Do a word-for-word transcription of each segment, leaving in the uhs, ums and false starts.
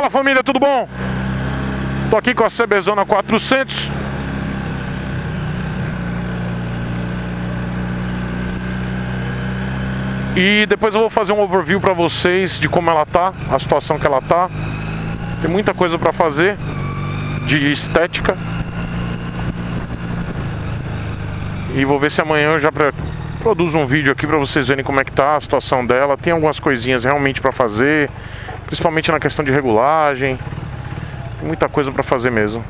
Fala família, tudo bom? Tô aqui com a CBzona quatrocentos. E depois eu vou fazer um overview pra vocês de como ela tá, a situação que ela tá. Tem muita coisa pra fazer de estética. E vou ver se amanhã eu já produzo um vídeo aqui pra vocês verem como é que tá a situação dela. Tem algumas coisinhas realmente pra fazer, principalmente na questão de regulagem. Tem muita coisa pra fazer mesmo.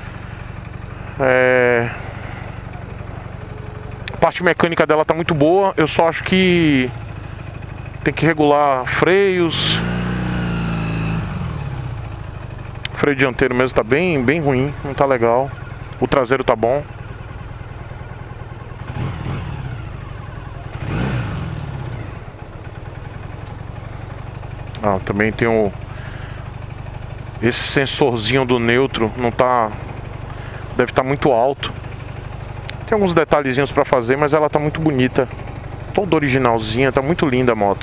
É... A parte mecânica dela tá muito boa. Eu só acho que tem que regular freios. O freio dianteiro mesmo tá bem, bem ruim, não tá legal. O traseiro tá bom. Ah, também tem o... Esse sensorzinho do neutro não tá... Deve estar muito alto. Tem alguns detalhezinhos pra fazer, mas ela tá muito bonita. Toda originalzinha, tá muito linda a moto.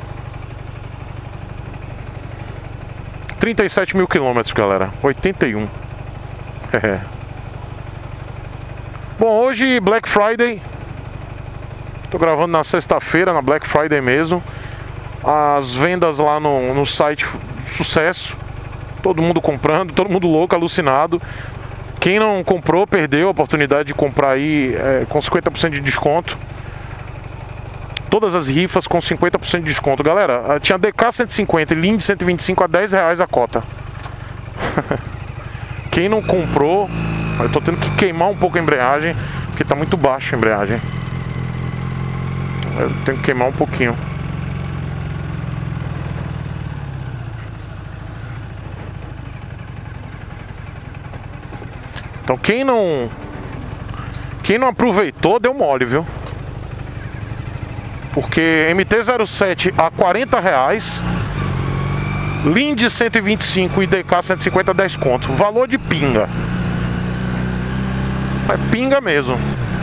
trinta e sete mil quilômetros, galera. oitenta e um. É. Bom, hoje Black Friday. Tô gravando na sexta-feira, na Black Friday mesmo. As vendas lá no, no site, sucesso. Todo mundo comprando, todo mundo louco, alucinado. Quem não comprou, perdeu a oportunidade de comprar aí é, com cinquenta por cento de desconto. Todas as rifas com cinquenta por cento de desconto. Galera, tinha D K cento e cinquenta e Lindy cento e vinte e cinco a dez reais a cota. Quem não comprou, eu tô tendo que queimar um pouco a embreagem, porque tá muito baixa a embreagem. Eu tenho que queimar um pouquinho. Então quem não Quem não aproveitou, deu mole, viu? Porque M T zero sete a quarenta reais, Lindy cento e vinte e cinco e D K cento e cinquenta a dez conto. Valor de pinga. É pinga mesmo.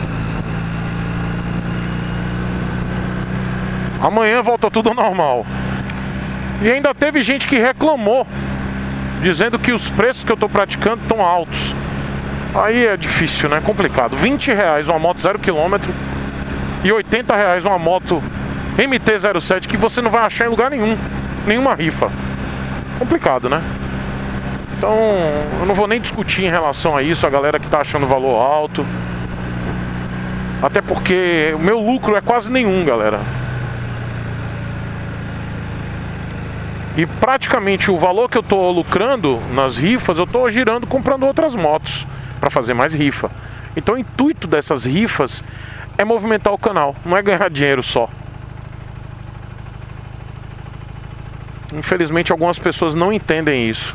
Amanhã volta tudo ao normal. E ainda teve gente que reclamou, dizendo que os preços que eu tô praticando estão altos. Aí é difícil, né? Complicado. vinte reais uma moto zero quilômetro e oitenta reais uma moto M T zero sete que você não vai achar em lugar nenhum. Nenhuma rifa. Complicado, né? Então, eu não vou nem discutir em relação a isso, a galera que tá achando o valor alto. Até porque o meu lucro é quase nenhum, galera. E praticamente o valor que eu tô lucrando nas rifas, eu tô girando comprando outras motos para fazer mais rifa. Então o intuito dessas rifas é movimentar o canal, não é ganhar dinheiro só. Infelizmente algumas pessoas não entendem isso.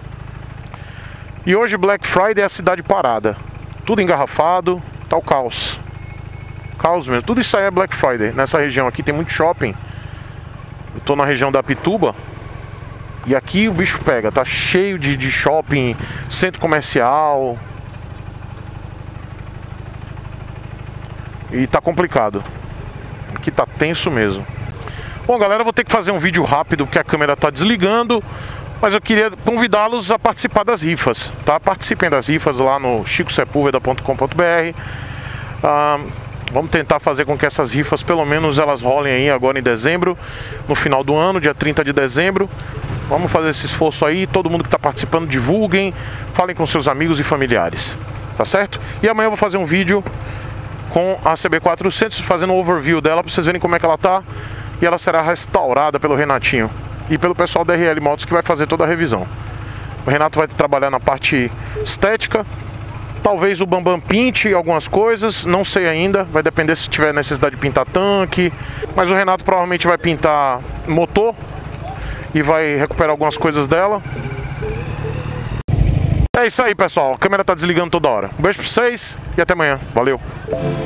E hoje Black Friday é a cidade parada. Tudo engarrafado, tá o caos. Caos mesmo. Tudo isso aí é Black Friday. Nessa região aqui tem muito shopping. Eu tô na região da Pituba. E aqui o bicho pega, tá cheio de, de shopping, centro comercial. E tá complicado. Aqui tá tenso mesmo. Bom, galera, eu vou ter que fazer um vídeo rápido porque a câmera tá desligando. Mas eu queria convidá-los a participar das rifas, tá? Participem das rifas lá no chico sepulveda ponto com ponto br. ah, Vamos tentar fazer com que essas rifas, pelo menos, elas rolem aí agora em dezembro. No final do ano, dia trinta de dezembro. Vamos fazer esse esforço aí. Todo mundo que está participando, divulguem. Falem com seus amigos e familiares. Tá certo? E amanhã eu vou fazer um vídeo com a C B quatrocentos, fazendo um overview dela, para vocês verem como é que ela tá. E ela será restaurada pelo Renatinho e pelo pessoal da R L Motos, que vai fazer toda a revisão. O Renato vai trabalhar na parte estética. Talvez o Bambam pinte algumas coisas, não sei ainda. Vai depender se tiver necessidade de pintar tanque. Mas o Renato provavelmente vai pintar motor e vai recuperar algumas coisas dela. É isso aí, pessoal. A câmera tá desligando toda hora. Um beijo pra vocês e até amanhã. Valeu!